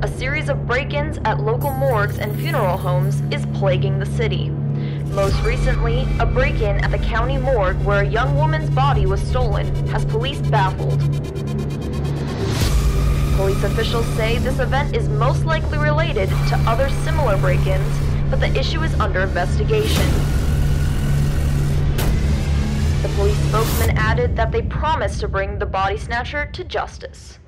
a series of break-ins at local morgues and funeral homes is plaguing the city. Most recently, a break-in at the county morgue where a young woman's body was stolen has police baffled. Police officials say this event is most likely related to other similar break-ins, but the issue is under investigation. The police spokesman added that they promised to bring the body snatcher to justice.